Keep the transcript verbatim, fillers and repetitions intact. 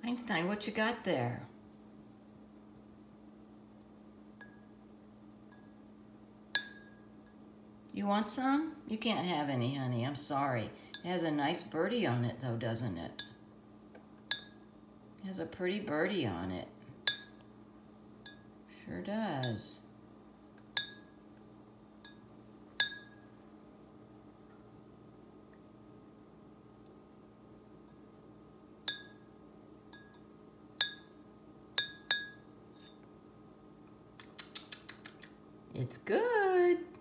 Einstein, what you got there? You want some? You can't have any, honey. I'm sorry. It has a nice birdie on it, though, doesn't it? It has a pretty birdie on it. Sure does. It's good.